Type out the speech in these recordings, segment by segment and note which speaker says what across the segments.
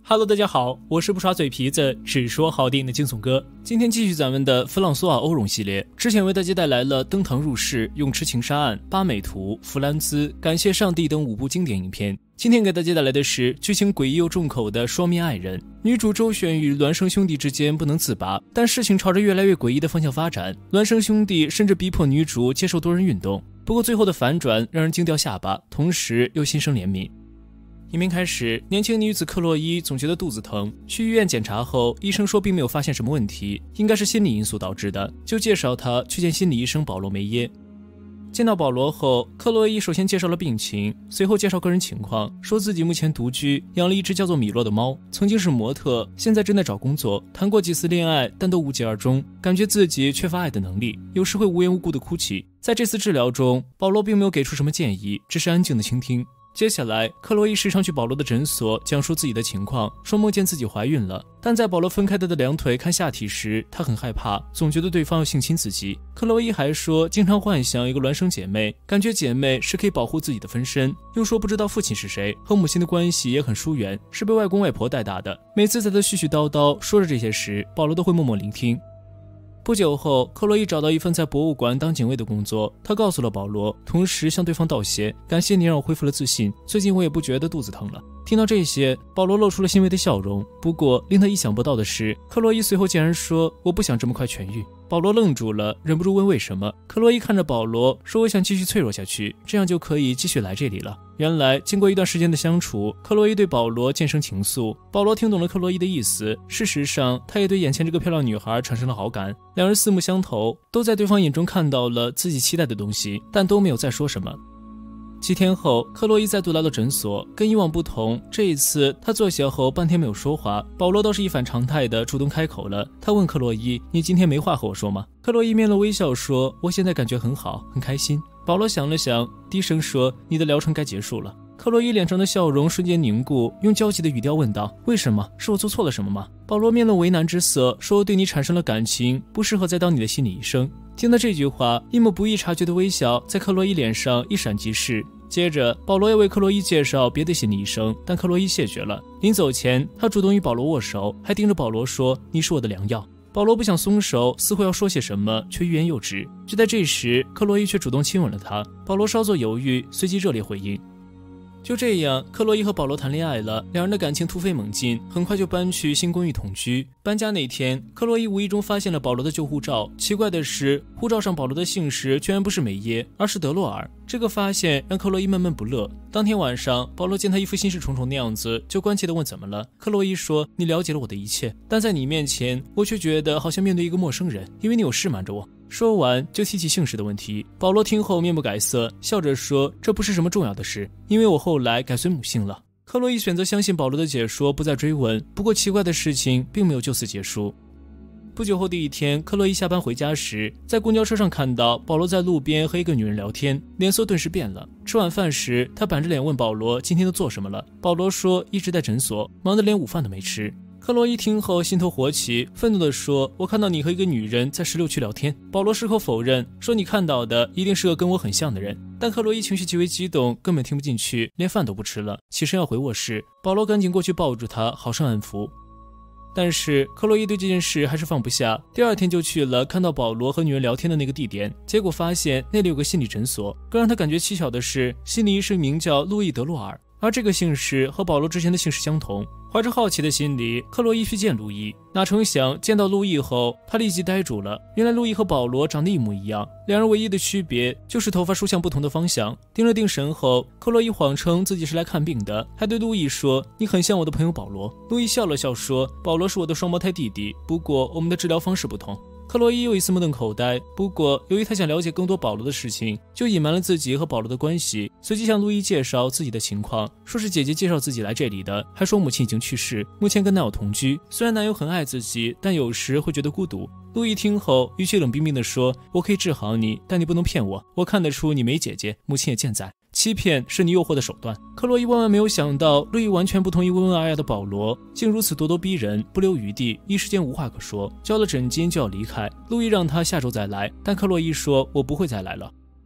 Speaker 1: Hello， 大家好，我是不耍嘴皮子只说好电影的惊悚哥。今天继续咱们的弗朗索瓦欧容系列，之前为大家带来了登堂入室、泳池情杀案、八美图、弗兰兹、感谢上帝等5部经典影片。今天给大家带来的是剧情诡异又重口的双面爱人。女主周旋与孪生兄弟之间不能自拔，但事情朝着越来越诡异的方向发展，孪生兄弟甚至逼迫女主接受多人运动。不过最后的反转让人惊掉下巴，同时又心生怜悯。影片开始，年轻女子克洛伊总觉得肚子疼，去医院检查后，医生说并没有发现什么问题，应该是心理因素导致的，就介绍她去见心理医生保罗梅耶。见到保罗后，克洛伊首先介绍了病情，随后介绍个人情况，说自己目前独居，养了一只叫做米洛的猫，曾经是模特，现在正在找工作，谈过几次恋爱，但都无疾而终，感觉自己缺乏爱的能力，有时会无缘无故的哭泣。在这次治疗中，保罗并没有给出什么建议，只是安静的倾听。接下来，克洛伊时常去保罗的诊所讲述自己的情况，说梦见自己怀孕了，但在保罗分开她的两腿看下体时，她很害怕，总觉得对方要性侵自己。克洛伊还说经常幻想一个孪生姐妹，感觉姐妹是可以保护自己的分身，又说不知道父亲是谁，和母亲的关系也很疏远，是被外公外婆带大的。每次在她絮絮叨叨说着这些时，保罗都会默默聆听。不久后，克洛伊找到一份在博物馆当警卫的工作，她告诉了保罗，同时向对方道谢，感谢你让我恢复了自信，最近我也不觉得肚子疼了。听到这些，保罗露出了欣慰的笑容。不过令他意想不到的是，克洛伊随后竟然说我不想这么快痊愈。保罗愣住了，忍不住问为什么。克洛伊看着保罗说，我想继续脆弱下去，这样就可以继续来这里了。原来经过一段时间的相处，克洛伊对保罗渐生情愫，保罗听懂了克洛伊的意思，事实上他也对眼前这个漂亮女孩产生了好感，两人四目相投，都在对方眼中看到了自己期待的东西，但都没有再说什么。几天后，克洛伊再度来到诊所，跟以往不同，这一次她坐下后半天没有说话，保罗倒是一反常态的主动开口了。他问克洛伊，你今天没话和我说吗？克洛伊面露微笑说，我现在感觉很好，很开心。保罗想了想，低声说，你的疗程该结束了。克洛伊脸上的笑容瞬间凝固，用焦急的语调问道，为什么？是我做错了什么吗？保罗面露为难之色，说我对你产生了感情，不适合再当你的心理医生。听到这句话，一抹不易察觉的微笑在克洛伊脸上一闪即逝。接着保罗要为克洛伊介绍别的心理医生，但克洛伊谢绝了。临走前，他主动与保罗握手，还盯着保罗说，你是我的良药。保罗不想松手，似乎要说些什么，却欲言又止。就在这时，克洛伊却主动亲吻了他。保罗稍作犹豫，随即热烈回应。就这样，克洛伊和保罗谈恋爱了，两人的感情突飞猛进，很快就搬去新公寓同居。搬家那天，克洛伊无意中发现了保罗的旧护照，奇怪的是，护照上保罗的姓氏居然不是梅耶，而是德洛尔。这个发现让克洛伊闷闷不乐。当天晚上，保罗见他一副心事重重的样子，就关切地问怎么了。克洛伊说，你了解了我的一切，但在你面前，我却觉得好像面对一个陌生人，因为你有事瞒着我。说完就提起姓氏的问题。保罗听后面不改色，笑着说，这不是什么重要的事，因为我后来改随母姓了。克洛伊选择相信保罗的解说，不再追问。不过奇怪的事情并没有就此结束。不久后的一天，克洛伊下班回家时，在公交车上看到保罗在路边和一个女人聊天，脸色顿时变了。吃晚饭时，他板着脸问保罗今天都做什么了。保罗说一直在诊所，忙得连午饭都没吃。克洛伊听后心头火起，愤怒地说，我看到你和一个女人在16区聊天。保罗矢口否认，说你看到的一定是个跟我很像的人。但克洛伊情绪极为激动，根本听不进去，连饭都不吃了，起身要回卧室。保罗赶紧过去抱住她，好生安抚。但是克洛伊对这件事还是放不下，第二天就去了看到保罗和女人聊天的那个地点，结果发现那里有个心理诊所。更让他感觉蹊跷的是，心理医生名叫路易·德洛尔，而这个姓氏和保罗之前的姓氏相同。怀着好奇的心理，克洛伊去见路易，哪成想见到路易后，他立即呆住了。原来路易和保罗长得一模一样，两人唯一的区别就是头发梳向不同的方向。定了定神后，克洛伊谎称自己是来看病的，还对路易说，你很像我的朋友保罗。路易笑了笑说，保罗是我的双胞胎弟弟，不过我们的治疗方式不同。克洛伊又一次目瞪口呆，不过由于他想了解更多保罗的事情，就隐瞒了自己和保罗的关系，随即向路易介绍自己的情况，说是姐姐介绍自己来这里的，还说母亲已经去世，目前跟男友同居，虽然男友很爱自己，但有时会觉得孤独。路易听后语气冷冰冰地说，我可以治好你，但你不能骗我，我看得出你没姐姐，母亲也健在，欺骗是你诱惑的手段。克洛伊万万没有想到，路易完全不同于温文尔雅的保罗，竟如此咄咄逼人，不留余地，一时间无话可说，交了诊金就要离开。路易让他下周再来，但克洛伊说，我不会再来了。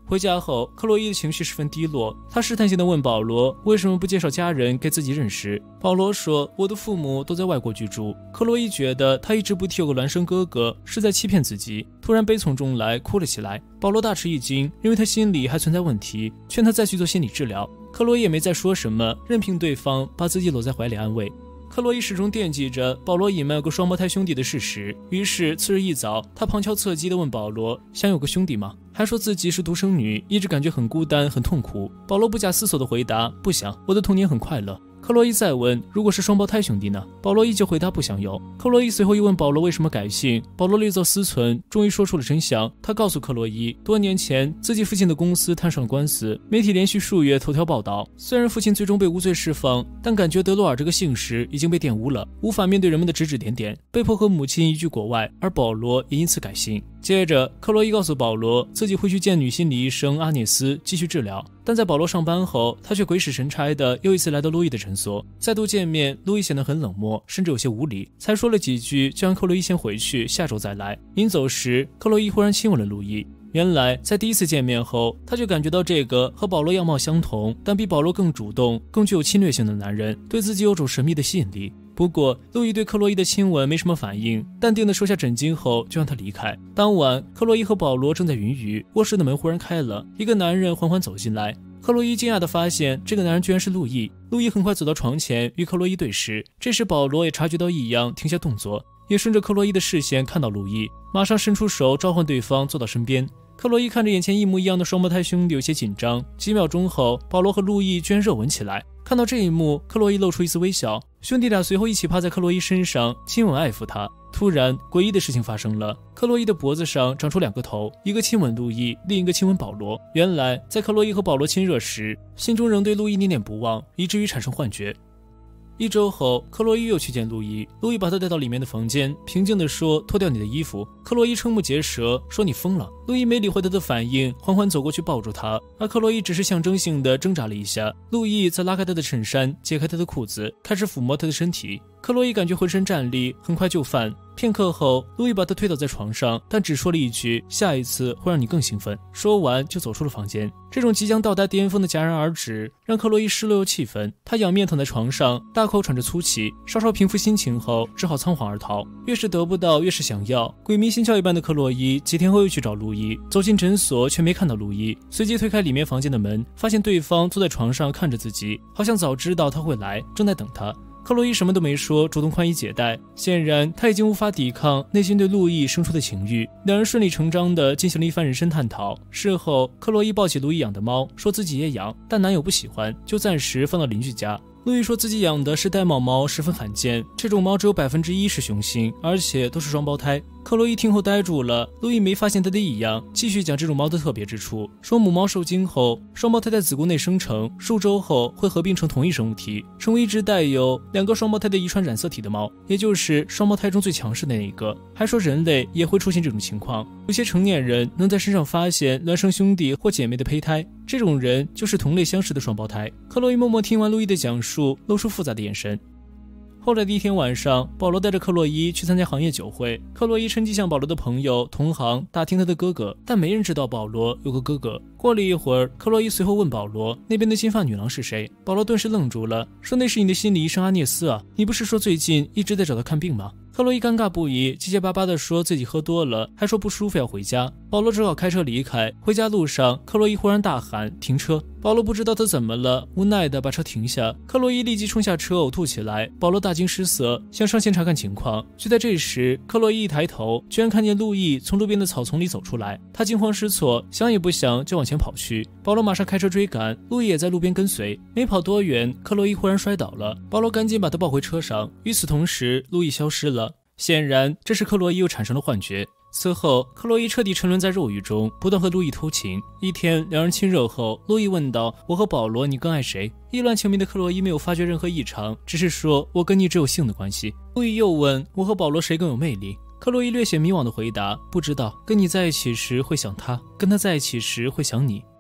Speaker 1: 回家后，克洛伊的情绪十分低落，她试探性地问保罗为什么不介绍家人给自己认识。保罗说，我的父母都在外国居住。克洛伊觉得他一直不提有个孪生哥哥是在欺骗自己，突然悲从中来哭了起来。保罗大吃一惊，认为他心里还存在问题，劝他再去做心理治疗。克洛伊也没再说什么，任凭对方把自己搂在怀里安慰。克洛伊始终惦记着保罗隐瞒有个双胞胎兄弟的事实，于是次日一早，他旁敲侧击地问保罗想有个兄弟吗？还说自己是独生女，一直感觉很孤单很痛苦。保罗不假思索地回答，不想，我的童年很快乐。克洛伊再问，如果是双胞胎兄弟呢？保罗依旧回答不想有。克洛伊随后又问保罗为什么改姓，保罗略作思忖，终于说出了真相。他告诉克洛伊，多年前自己父亲的公司摊上了官司，媒体连续数月头条报道。虽然父亲最终被无罪释放，但感觉德洛尔这个姓氏已经被玷污了，无法面对人们的指指点点，被迫和母亲移居国外，而保罗也因此改姓。接着，克洛伊告诉保罗自己会去见女心理医生阿涅斯继续治疗，但在保罗上班后，他却鬼使神差的又一次来到路易的诊所。再度见面，路易显得很冷漠，甚至有些无理，才说了几句就让克洛伊先回去，下周再来。临走时，克洛伊忽然亲吻了路易。原来在第一次见面后，他就感觉到这个和保罗样貌相同，但比保罗更主动更具有侵略性的男人对自己有种神秘的吸引力。不过路易对克洛伊的亲吻没什么反应，淡定地收下枕巾后就让他离开。当晚，克洛伊和保罗正在云雨，卧室的门忽然开了，一个男人缓缓走进来。克洛伊惊讶地发现这个男人居然是路易。路易很快走到床前与克洛伊对视，这时保罗也察觉到异样，停下动作，也顺着克洛伊的视线看到路易，马上伸出手召唤对方坐到身边。克洛伊看着眼前一模一样的双胞胎兄弟有些紧张，几秒钟后，保罗和路易居然热吻起来。看到这一幕，克洛伊露出一丝微笑，兄弟俩随后一起趴在克洛伊身上亲吻爱抚她。突然诡异的事情发生了，克洛伊的脖子上长出两个头，一个亲吻路易，另一个亲吻保罗。原来在克洛伊和保罗亲热时，心中仍对路易念念不忘，以至于产生幻觉。一周后，克洛伊又去见路易，路易把他带到里面的房间，平静地说，脱掉你的衣服。克洛伊瞠目结舌，说你疯了。路易没理会他的反应，缓缓走过去抱住他，而克洛伊只是象征性地挣扎了一下，路易则拉开他的衬衫，解开他的裤子，开始抚摸他的身体。克洛伊感觉浑身战栗，很快就范。片刻后，路易把他推倒在床上，但只说了一句，下一次会让你更兴奋。说完就走出了房间。这种即将到达巅峰的戛然而止让克洛伊失落又气愤，他仰面躺在床上，大口喘着粗气，稍稍平复心情后只好仓皇而逃。越是得不到越是想要，鬼迷心窍一般的克洛伊几天后又去找路易，走进诊所却没看到路易，随即推开里面房间的门，发现对方坐在床上看着自己，好像早知道他会来，正在等他。克洛伊什么都没说，主动宽衣解带，显然他已经无法抵抗内心对路易生出的情欲。两人顺理成章地进行了一番人生探讨。事后，克洛伊抱起路易养的猫，说自己也养，但男友不喜欢，就暂时放到邻居家。路易说自己养的是玳瑁猫，十分罕见，这种猫只有1%是雄性，而且都是双胞胎。克洛伊听后呆住了，路易没发现他的异样，继续讲这种猫的特别之处，说母猫受精后，双胞胎在子宫内生成，数周后会合并成同一生物体，成为一只带有2个双胞胎的遗传染色体的猫，也就是双胞胎中最强势的那一个。还说人类也会出现这种情况，有些成年人能在身上发现孪生兄弟或姐妹的胚胎，这种人就是同类相似的双胞胎。克洛伊默默听完路易的讲述，露出复杂的眼神。后来的一天晚上，保罗带着克洛伊去参加行业酒会。克洛伊趁机向保罗的朋友同行打听他的哥哥，但没人知道保罗有个哥哥。过了一会儿，克洛伊随后问保罗那边的金发女郎是谁。保罗顿时愣住了，说那是你的心理医生阿涅斯啊，你不是说最近一直在找他看病吗？克洛伊尴尬不已，结结巴巴地说自己喝多了，还说不舒服要回家。保罗只好开车离开。回家路上，克洛伊忽然大喊停车，保罗不知道他怎么了，无奈地把车停下。克洛伊立即冲下车呕吐起来，保罗大惊失色，想上前查看情况。就在这时，克洛伊一抬头，居然看见路易从路边的草丛里走出来，他惊慌失措，想也不想就往前跑去。保罗马上开车追赶，路易也在路边跟随。没跑多远，克洛伊忽然摔倒了，保罗赶紧把他抱回车上。与此同时，路易消失了。显然，这时克洛伊又产生了幻觉。此后，克洛伊彻底沉沦在肉欲中，不断和路易偷情。一天，两人亲热后，路易问道：“我和保罗，你更爱谁？”意乱情迷的克洛伊没有发觉任何异常，只是说：“我跟你只有性的关系。”路易又问：“我和保罗谁更有魅力？”克洛伊略显迷惘地回答：“不知道，跟你在一起时会想他，跟他在一起时会想你。”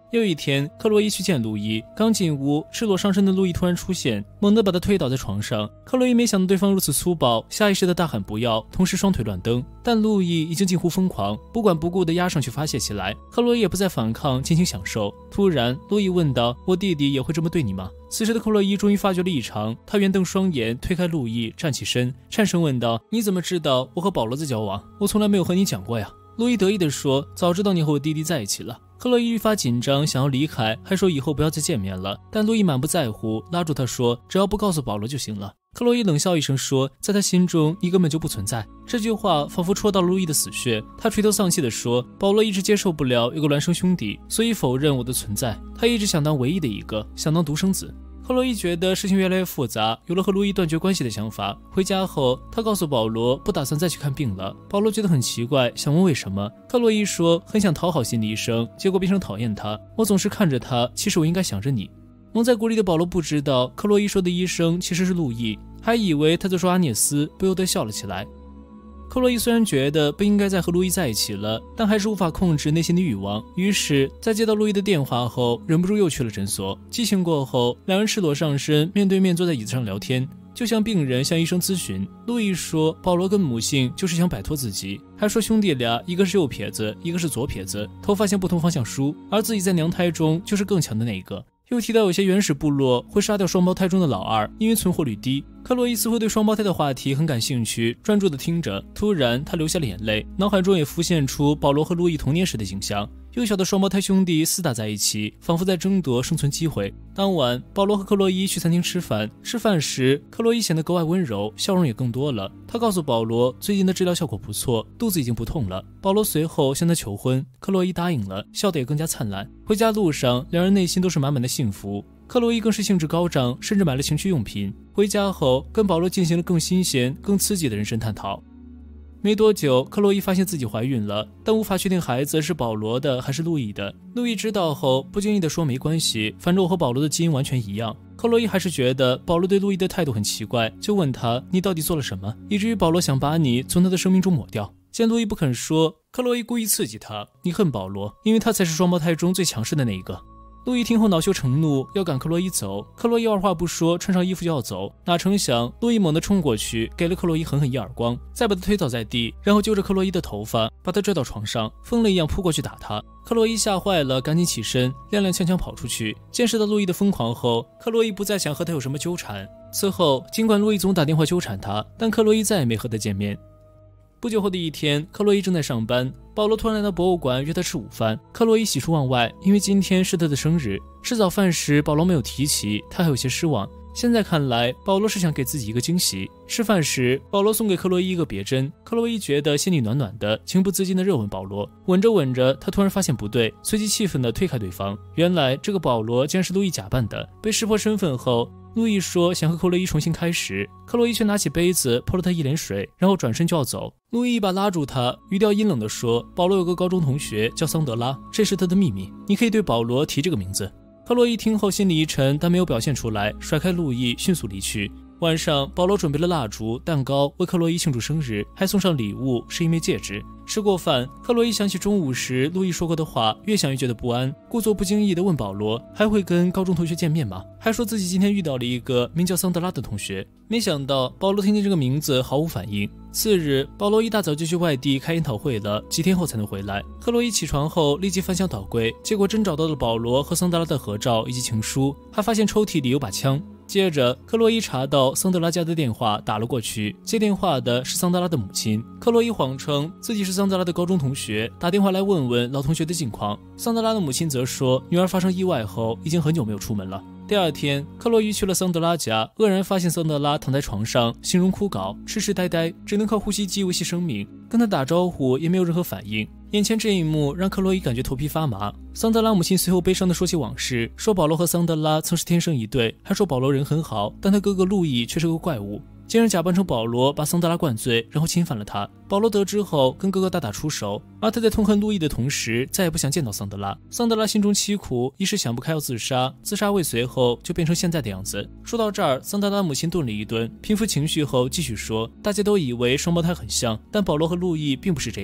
Speaker 1: 又一天，克洛伊去见路易，刚进屋，赤裸上身的路易突然出现，猛地把他推倒在床上。克洛伊没想到对方如此粗暴，下意识的大喊不要，同时双腿乱蹬。但路易已经近乎疯狂，不管不顾的压上去发泄起来。克洛伊也不再反抗，尽情享受。突然，路易问道：“我弟弟也会这么对你吗？”此时的克洛伊终于发觉了异常，他圆瞪双眼，推开路易，站起身，颤声问道：“你怎么知道我和保罗在交往？我从来没有和你讲过呀。”路易得意地说：“早知道你和我弟弟在一起了。”克洛伊愈发紧张，想要离开，还说以后不要再见面了。但路易满不在乎，拉住他说：“只要不告诉保罗就行了。”克洛伊冷笑一声说：“在他心中，你根本就不存在。”这句话仿佛戳到了路易的死穴，他垂头丧气地说：“保罗一直接受不了有个孪生兄弟，所以否认我的存在。他一直想当唯一的一个，想当独生子。”克洛伊觉得事情越来越复杂，有了和路易断绝关系的想法。回家后，他告诉保罗不打算再去看病了。保罗觉得很奇怪，想问为什么。克洛伊说很想讨好心理医生，结果变成讨厌他。我总是看着他，其实我应该想着你。蒙在鼓里的保罗不知道，克洛伊说的医生其实是路易，还以为他在说阿涅斯，不由得笑了起来。克洛伊虽然觉得不应该再和路易在一起了，但还是无法控制内心的欲望。于是，在接到路易的电话后，忍不住又去了诊所。激情过后，两人赤裸上身，面对面坐在椅子上聊天，就像病人向医生咨询。路易说，保罗跟母性就是想摆脱自己，还说兄弟俩一个是右撇子，一个是左撇子，头发向不同方向梳，而自己在娘胎中就是更强的那一个。又提到有些原始部落会杀掉双胞胎中的老二，因为存活率低。克洛伊似乎对双胞胎的话题很感兴趣，专注地听着。突然，他流下了眼泪，脑海中也浮现出保罗和路易童年时的景象。幼小的双胞胎兄弟厮打在一起，仿佛在争夺生存机会。当晚，保罗和克洛伊去餐厅吃饭。吃饭时，克洛伊显得格外温柔，笑容也更多了。他告诉保罗，最近的治疗效果不错，肚子已经不痛了。保罗随后向他求婚，克洛伊答应了，笑得也更加灿烂。回家路上，两人内心都是满满的幸福。克洛伊更是兴致高涨，甚至买了情趣用品。回家后，跟保罗进行了更新鲜、更刺激的人生探讨。没多久，克洛伊发现自己怀孕了，但无法确定孩子是保罗的还是路易的。路易知道后，不经意地说没关系，反正我和保罗的基因完全一样。克洛伊还是觉得保罗对路易的态度很奇怪，就问他你到底做了什么，以至于保罗想把你从他的生命中抹掉。见路易不肯说，克洛伊故意刺激他，你恨保罗，因为他才是双胞胎中最强势的那一个。路易听后恼羞成怒，要赶克洛伊走。克洛伊二话不说，穿上衣服就要走，哪成想路易猛地冲过去，给了克洛伊狠狠一耳光，再把他推倒在地，然后揪着克洛伊的头发，把他拽到床上，疯了一样扑过去打他。克洛伊吓坏了，赶紧起身，踉踉跄跄跑出去。见识到路易的疯狂后，克洛伊不再想和他有什么纠缠。此后，尽管路易总打电话纠缠他，但克洛伊再也没和他见面。不久后的一天，克洛伊正在上班，保罗突然来到博物馆约他吃午饭。克洛伊喜出望外，因为今天是他的生日。吃早饭时，保罗没有提起，他还有些失望。现在看来，保罗是想给自己一个惊喜。吃饭时，保罗送给克洛伊一个别针，克洛伊觉得心里暖暖的，情不自禁地热吻保罗。吻着吻着，他突然发现不对，随即气愤地推开对方。原来这个保罗竟然是路易假扮的。被识破身份后，路易说想和克洛伊重新开始，克洛伊却拿起杯子泼了他一脸水，然后转身就要走。路易一把拉住他，语调阴冷地说，保罗有个高中同学叫桑德拉，这是他的秘密，你可以对保罗提这个名字。克洛伊听后心里一沉，但没有表现出来，甩开路易迅速离去。晚上，保罗准备了蜡烛、蛋糕为克洛伊庆祝生日，还送上礼物，是一枚戒指。吃过饭，克洛伊想起中午时路易说过的话，越想越觉得不安，故作不经意地问保罗还会跟高中同学见面吗？还说自己今天遇到了一个名叫桑德拉的同学。没想到保罗听见这个名字毫无反应。次日，保罗一大早就去外地开研讨会了，几天后才能回来。克洛伊起床后立即翻箱倒柜，结果真找到了保罗和桑德拉的合照以及情书，还发现抽屉里有把枪。接着，克洛伊查到桑德拉家的电话，打了过去。接电话的是桑德拉的母亲。克洛伊谎称自己是桑德拉的高中同学，打电话来问问老同学的近况。桑德拉的母亲则说，女儿发生意外后，已经很久没有出门了。第二天，克洛伊去了桑德拉家，愕然发现桑德拉躺在床上，形容枯槁，痴痴呆呆，只能靠呼吸机维系生命。跟他打招呼也没有任何反应。眼前这一幕让克洛伊感觉头皮发麻。桑德拉母亲随后悲伤地说起往事，说保罗和桑德拉曾是天生一对，还说保罗人很好，但他哥哥路易却是个怪物，竟然假扮成保罗把桑德拉灌醉，然后侵犯了他。保罗得知后跟哥哥大打出手，而他在痛恨路易的同时，再也不想见到桑德拉。桑德拉心中凄苦，一时想不开要自杀，自杀未遂后就变成现在的样子。说到这儿，桑德拉母亲顿了一顿，平复情绪后继续说，大家都以为双胞胎很像，但保罗和路易并不是这样。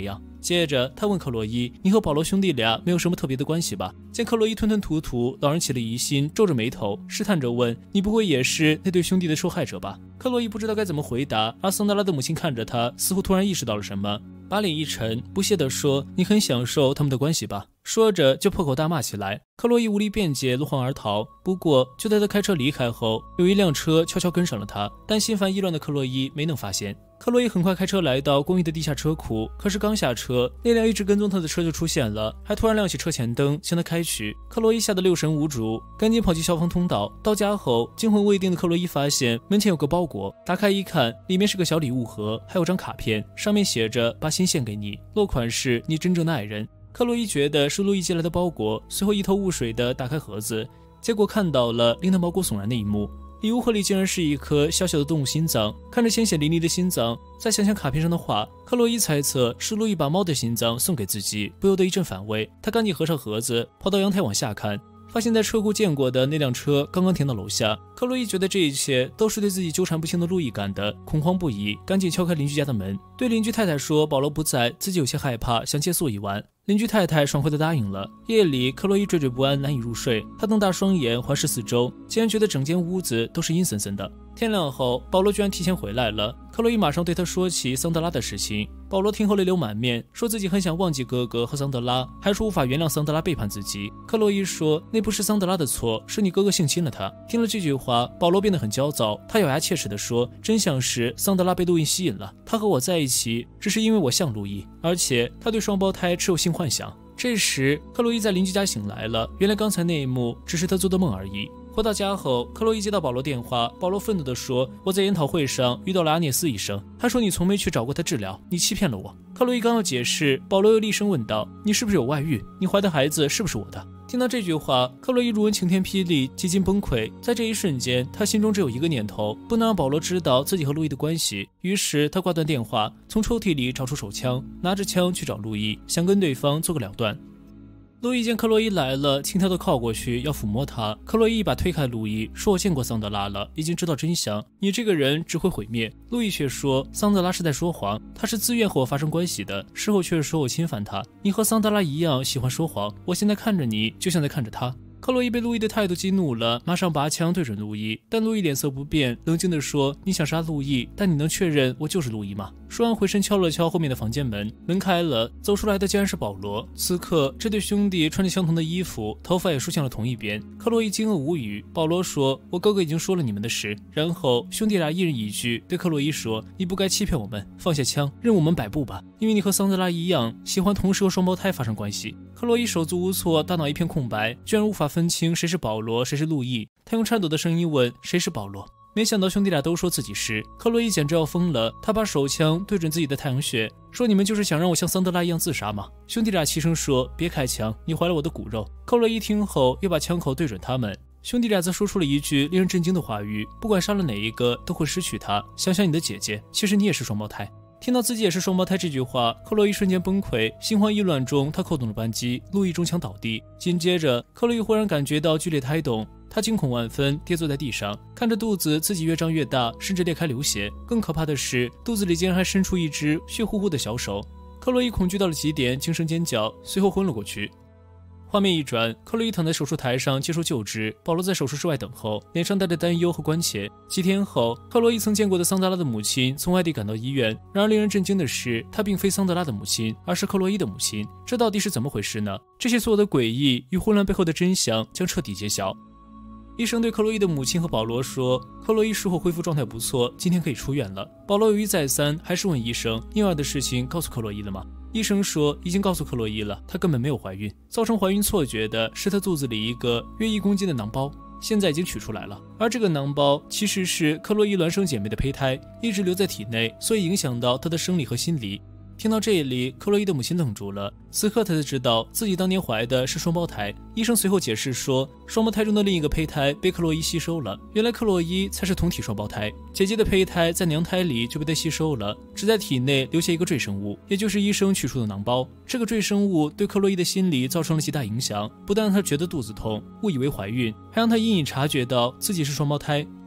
Speaker 1: 接着他问克洛伊：“你和保罗兄弟俩没有什么特别的关系吧？”见克洛伊吞吞吐吐，老人起了疑心，皱着眉头试探着问：“你不会也是那对兄弟的受害者吧？”克洛伊不知道该怎么回答，而桑德拉的母亲看着他，似乎突然意识到了什么，把脸一沉，不屑地说：“你很享受他们的关系吧？”说着就破口大骂起来。克洛伊无力辩解，落荒而逃。不过就在他开车离开后，有一辆车悄悄跟上了他，但心烦意乱的克洛伊没能发现。克洛伊很快开车来到公寓的地下车库，可是刚下车，那辆一直跟踪他的车就出现了，还突然亮起车前灯向他开去。克洛伊吓得六神无主，赶紧跑进消防通道。到家后，惊魂未定的克洛伊发现门前有个包裹，打开一看，里面是个小礼物盒，还有张卡片，上面写着“把心献给你”，落款是你真正的爱人。克洛伊觉得是路易寄来的包裹，随后一头雾水地打开盒子，结果看到了令他毛骨悚然的一幕。礼物盒里竟然是一颗小小的动物心脏，看着鲜血淋漓的心脏，再想想卡片上的话，克洛伊猜测是路易把猫的心脏送给自己，不由得一阵反胃。他赶紧合上盒子，跑到阳台往下看，发现在车库见过的那辆车刚刚停到楼下。克洛伊觉得这一切都是对自己纠缠不清的路易干的，恐慌不已，赶紧敲开邻居家的门，对邻居太太说保罗不在，自己有些害怕，想借宿一晚。邻居太太爽快地答应了。夜里，克洛伊惴惴不安，难以入睡。她瞪大双眼环视四周，竟然觉得整间屋子都是阴森森的。天亮后，保罗居然提前回来了。克洛伊马上对他说起桑德拉的事情。保罗听后泪流满面，说自己很想忘记哥哥和桑德拉，还说无法原谅桑德拉背叛自己。克洛伊说那不是桑德拉的错，是你哥哥性侵了他。听了这句话，保罗变得很焦躁，他咬牙切齿地说，真相是桑德拉被路易吸引了，他和我在一起只是因为我像路易，而且他对双胞胎持有性幻想。这时克洛伊在邻居家醒来了，原来刚才那一幕只是他做的梦而已。回到家后，克洛伊接到保罗电话，保罗愤怒地说，我在研讨会上遇到了阿涅斯医生，他说你从没去找过他治疗，你欺骗了我。克洛伊刚要解释，保罗又厉声问道，你是不是有外遇？你怀的孩子是不是我的？听到这句话，克洛伊如闻晴天霹雳，几近崩溃。在这一瞬间，他心中只有一个念头，不能让保罗知道自己和路易的关系。于是他挂断电话，从抽屉里找出手枪，拿着枪去找路易，想跟对方做个了断。路易见克洛伊来了，轻佻地靠过去要抚摸她。克洛伊一把推开路易，说我见过桑德拉了，已经知道真相，你这个人只会毁灭。路易却说桑德拉是在说谎，他是自愿和我发生关系的，事后却说我侵犯他。你和桑德拉一样喜欢说谎，我现在看着你就像在看着他。克洛伊被路易的态度激怒了，马上拔枪对准路易，但路易脸色不变，冷静地说，你想杀路易，但你能确认我就是路易吗？说完回身敲了敲后面的房间门，门开了，走出来的竟然是保罗。此刻这对兄弟穿着相同的衣服，头发也梳向了同一边。克洛伊惊愕无语。保罗说，我哥哥已经说了你们的事。然后兄弟俩一人一句对克洛伊说，你不该欺骗我们，放下枪，任我们摆布吧，因为你和桑德拉一样喜欢同时和双胞胎发生关系。克洛伊手足无措，大脑一片空白，居然无法分清谁是保罗谁是路易。他用颤抖的声音问，谁是保罗？没想到兄弟俩都说自己是。克洛伊简直要疯了，他把手枪对准自己的太阳穴，说，你们就是想让我像桑德拉一样自杀吗？兄弟俩齐声说，别开枪，你怀了我的骨肉。克洛伊听后又把枪口对准他们。兄弟俩则说出了一句令人震惊的话语，不管杀了哪一个都会失去他，想想你的姐姐，其实你也是双胞胎。听到自己也是双胞胎这句话，克洛伊瞬间崩溃，心慌意乱中他扣动了扳机，路易中枪倒地。紧接着克洛伊忽然感觉到剧烈胎动，他惊恐万分，跌坐在地上，看着肚子自己越长越大，甚至裂开流血。更可怕的是，肚子里竟然还伸出一只血乎乎的小手。克洛伊恐惧到了极点，轻声尖叫，随后昏了过去。画面一转，克洛伊躺在手术台上接受救治，保罗在手术室外等候，脸上带着担忧和关切。几天后，克洛伊曾见过的桑德拉的母亲从外地赶到医院，然而令人震惊的是，她并非桑德拉的母亲，而是克洛伊的母亲。这到底是怎么回事呢？这些所有的诡异与混乱背后的真相将彻底揭晓。医生对克洛伊的母亲和保罗说，克洛伊术后恢复状态不错，今天可以出院了。保罗犹豫再三，还是问医生，婴儿的事情告诉克洛伊了吗？医生说已经告诉克洛伊了，她根本没有怀孕，造成怀孕错觉的是她肚子里一个约1公斤的囊包，现在已经取出来了。而这个囊包其实是克洛伊孪生姐妹的胚胎，一直留在体内，所以影响到她的生理和心理。听到这里，克洛伊的母亲愣住了，此刻她才知道自己当年怀的是双胞胎。医生随后解释说，双胞胎中的另一个胚胎被克洛伊吸收了，原来克洛伊才是同体双胞胎，姐姐的胚胎在娘胎里就被她吸收了，只在体内留下一个赘生物，也就是医生取出的囊包。这个赘生物对克洛伊的心理造成了极大影响，不但让她觉得肚子痛，误以为怀孕，还让她隐隐察觉到自己是双胞胎。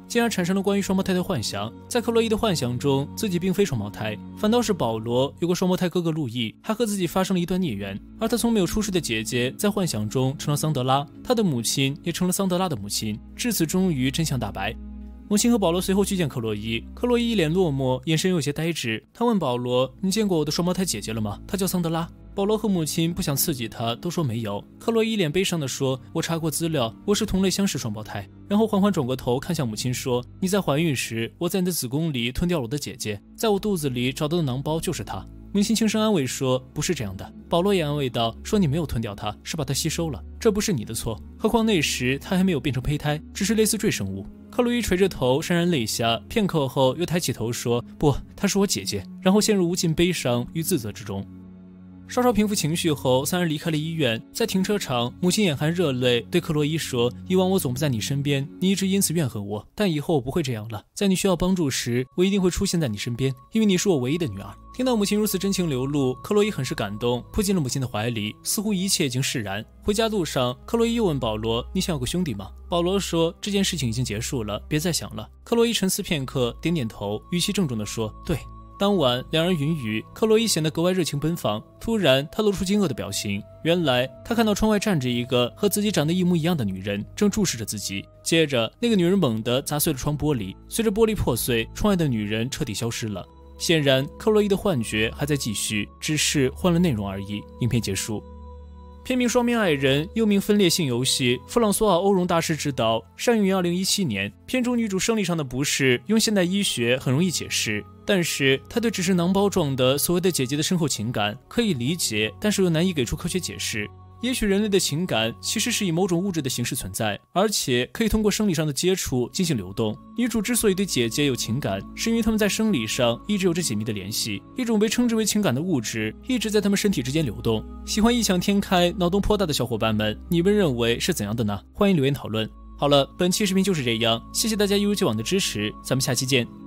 Speaker 1: 竟然产生了关于双胞胎的幻想。在克洛伊的幻想中，自己并非双胞胎，反倒是保罗有个双胞胎哥哥路易，还和自己发生了一段孽缘。而他从没有出世的姐姐，在幻想中成了桑德拉，他的母亲也成了桑德拉的母亲。至此，终于真相大白。母亲和保罗随后去见克洛伊，克洛伊一脸落寞，眼神有些呆滞。他问保罗：“你见过我的双胞胎姐姐了吗？她叫桑德拉。”保罗和母亲不想刺激他，都说没有。克洛伊一脸悲伤地说：“我查过资料，我是同类相似双胞胎。”然后缓缓转过头看向母亲说：“你在怀孕时，我在你的子宫里吞掉了我的姐姐，在我肚子里找到的囊包就是她。”母亲轻声安慰说：“不是这样的。”保罗也安慰道：“说你没有吞掉它，是把它吸收了，这不是你的错。何况那时它还没有变成胚胎，只是类似赘生物。”克洛伊垂着头，潸然泪下，片刻后又抬起头说：“不，她是我姐姐。”然后陷入无尽悲伤与自责之中。稍稍平复情绪后，三人离开了医院。在停车场，母亲眼含热泪对克洛伊说：“以往我总不在你身边，你一直因此怨恨我，但以后我不会这样了。在你需要帮助时，我一定会出现在你身边，因为你是我唯一的女儿。”听到母亲如此真情流露，克洛伊很是感动，扑进了母亲的怀里，似乎一切已经释然。回家路上，克洛伊又问保罗：“你想有个兄弟吗？”保罗说：“这件事情已经结束了，别再想了。”克洛伊沉思片刻，点点头，语气郑重地说：“对。”当晚，两人云雨，克洛伊显得格外热情奔放。突然，他露出惊愕的表情。原来，他看到窗外站着一个和自己长得一模一样的女人，正注视着自己。接着，那个女人猛地砸碎了窗玻璃，随着玻璃破碎，窗外的女人彻底消失了。显然，克洛伊的幻觉还在继续，只是换了内容而已。影片结束。片名《双面爱人》又名《分裂性游戏》，弗朗索瓦·欧容大师执导，上映于2017年。片中女主生理上的不适，用现代医学很容易解释，但是她对只是囊包状的所谓的姐姐的深厚情感可以理解，但是又难以给出科学解释。也许人类的情感其实是以某种物质的形式存在，而且可以通过生理上的接触进行流动。女主之所以对姐姐有情感，是因为她们在生理上一直有着紧密的联系，一种被称之为情感的物质一直在她们身体之间流动。喜欢异想天开、脑洞颇大的小伙伴们，你们认为是怎样的呢？欢迎留言讨论。好了，本期视频就是这样，谢谢大家一如既往的支持，咱们下期见。